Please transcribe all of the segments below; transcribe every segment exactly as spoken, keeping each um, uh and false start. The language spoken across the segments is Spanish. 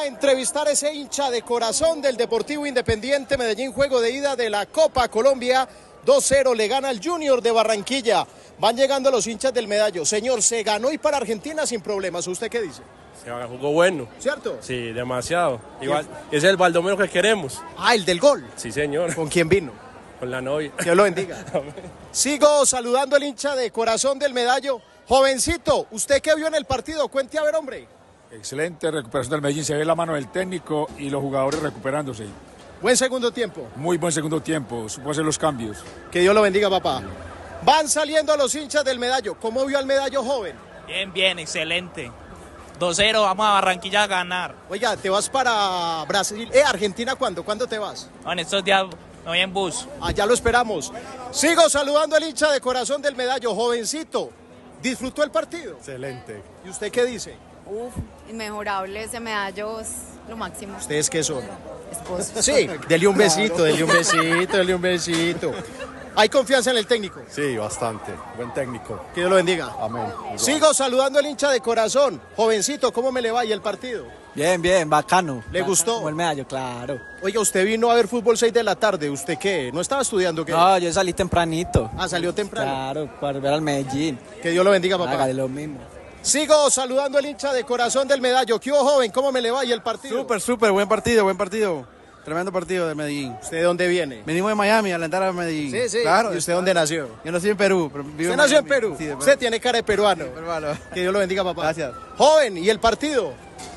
entrevistar a ese hincha de corazón del Deportivo Independiente Medellín, juego de ida de la Copa Colombia. dos cero le gana el Junior de Barranquilla. Van llegando los hinchas del Medallo. Señor, se ganó y para Argentina sin problemas. ¿Usted qué dice? Se jugó bueno. ¿Cierto? Sí, demasiado. Igual, ese es el Baldomero que queremos. Ah, el del gol. Sí, señor. ¿Con quién vino? Con la novia. Dios lo bendiga. Sigo saludando al hincha de corazón del Medallo. Jovencito, ¿usted qué vio en el partido? Cuente a ver, hombre. Excelente recuperación del Medellín, se ve la mano del técnico y los jugadores recuperándose. Buen segundo tiempo. Muy buen segundo tiempo, supo hacer los cambios. Que Dios lo bendiga, papá. Van saliendo los hinchas del Medallo. ¿Cómo vio al Medallo joven? Bien, bien, excelente. dos cero, vamos a Barranquilla a ganar. Oiga, ¿te vas para Brasil? ¿Eh, Argentina cuándo? ¿Cuándo te vas? No, en estos días me voy en bus. Allá lo esperamos. Sigo saludando al hincha de corazón del Medallo. Jovencito, ¿disfrutó el partido? Excelente. ¿Y usted qué dice? Uf, inmejorable, ese Medallo es lo máximo. ¿Ustedes qué son? Esposo. Sí, dele un besito, dele un besito, dele un besito. ¿Hay confianza en el técnico? Sí, bastante. Buen técnico. Que Dios lo bendiga. Amén. Sigo saludando al hincha de corazón. Jovencito, ¿cómo me le va y el partido? Bien, bien, bacano. ¿Le gustó? Como el Medallo, claro. Oiga, usted vino a ver fútbol seis de la tarde. ¿Usted qué? ¿No estaba estudiando qué? No, yo salí tempranito. Ah, salió temprano. Claro, para ver al Medellín. Que Dios lo bendiga, papá. Hágale lo mismo. Sigo saludando al hincha de corazón del Medallo. ¿Qué hubo, joven? ¿Cómo me le va y el partido? Súper, súper, buen partido, buen partido. Tremendo partido de Medellín. ¿Usted de dónde viene? Venimos de Miami a alentar a Medellín. Sí, sí. Claro. ¿Y usted dónde nació? Yo nací en Perú. Pero vivo ¿Usted en nació en Miami. Perú? Sí, de Usted tiene cara de peruano. Sí, peruano. Que Dios lo bendiga, papá. Gracias. Joven, ¿y el partido?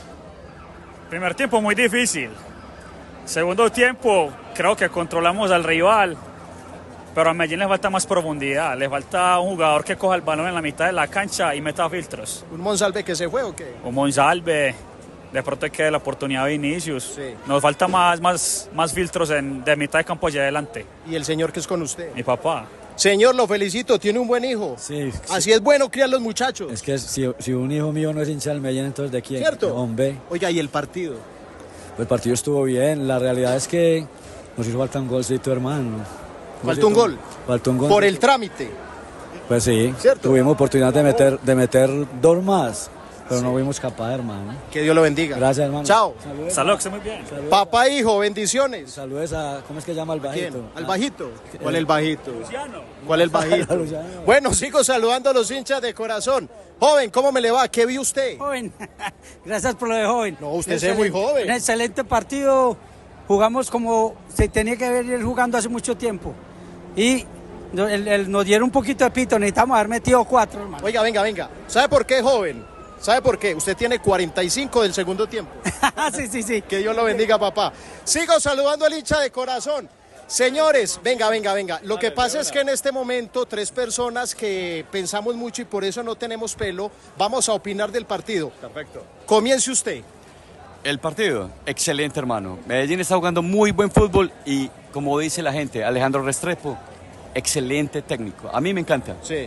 Primer tiempo muy difícil. Segundo tiempo creo que controlamos al rival, pero a Medellín le falta más profundidad. Le falta un jugador que coja el balón en la mitad de la cancha y meta filtros. ¿Un Monsalve que se fue o qué? Un Monsalve, de pronto hay que dar la oportunidad de Vinicius. Sí. Nos falta más, más, más filtros en, de mitad de campo hacia adelante. ¿Y el señor que es con usted? Mi papá. Señor, lo felicito, tiene un buen hijo. Sí, sí. Así es bueno criar los muchachos. Es que si, si un hijo mío no es hincha del Medellín, entonces ¿de quién? ¿Cierto? Hombre. Oiga, ¿y el partido? Pues el partido estuvo bien. La realidad es que nos hizo falta un golcito, hermano. ¿Faltó un gol? Faltó un gol. Por el trámite. Pues sí. ¿Cierto? Tuvimos oportunidad de meter, de meter dos más, pero sí. No fuimos capaz, hermano. Que Dios lo bendiga. Gracias, hermano. Chao. Saludos. Salud, que esté muy bien. Saludos. Papá, hijo, bendiciones. Saludos a, ¿cómo es que llama el bajito? ¿Quién? ¿Al bajito? ¿Cuál es el bajito? Luciano. ¿Cuál es el bajito? Luciano. Bueno, sigo saludando a los hinchas de corazón. Joven, ¿cómo me le va? ¿Qué vio usted? Joven, gracias por lo de joven. No, usted se ve muy joven. Un excelente partido. Jugamos como se tenía que ver jugando hace mucho tiempo. Y no- el- el- nos dieron un poquito de pito. Necesitamos haber metido cuatro, hermano. Oiga, venga, venga. ¿Sabe por qué, joven? ¿Sabe por qué? Usted tiene cuarenta y cinco del segundo tiempo. sí, sí, sí. Que Dios lo bendiga, papá. Sigo saludando al hincha de corazón. Señores, venga, venga, venga. Lo que pasa es que en este momento tres personas que pensamos mucho y por eso no tenemos pelo, vamos a opinar del partido. Perfecto. Comience usted. El partido, excelente, hermano. Medellín está jugando muy buen fútbol y, como dice la gente, Alejandro Restrepo, excelente técnico. A mí me encanta. Sí.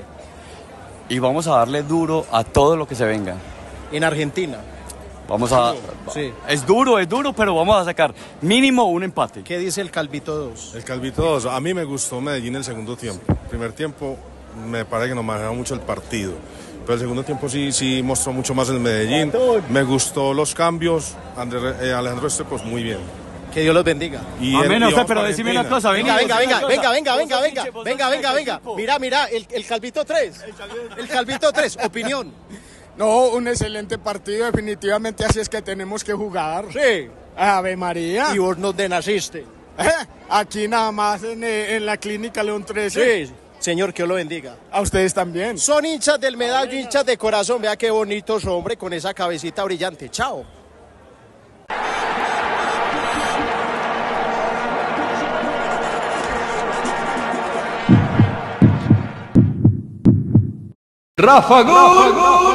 Y vamos a darle duro a todo lo que se venga. En Argentina. Vamos a... Sí. Es duro, es duro, pero vamos a sacar mínimo un empate. ¿Qué dice el Calvito dos? El Calvito dos. A mí me gustó Medellín el segundo tiempo. Primer tiempo me parece que nos manejaba mucho el partido. Pero el segundo tiempo sí, sí mostró mucho más el Medellín. Me gustó los cambios. André, eh, Alejandro Estepos, muy bien. Que Dios los bendiga. Y Amén, y usted, vamos pero para decime una Argentina. cosa, Venga, venga, venga, venga, venga, venga, venga, hinche, vos venga, sos venga, hinche, venga. equipo. Mira, mira, el, el Calvito tres. El Calvito tres, opinión. No, un excelente partido, definitivamente así es que tenemos que jugar. Sí. Ave María. Y vos nos denaciste. Eh, Aquí nada más en, eh, en la clínica León trece. Sí. Señor, que Dios lo bendiga. A ustedes también. Son hinchas del Medallo, hinchas de corazón. Vea qué bonitos, hombre, con esa cabecita brillante. Chao. Rafa Gol.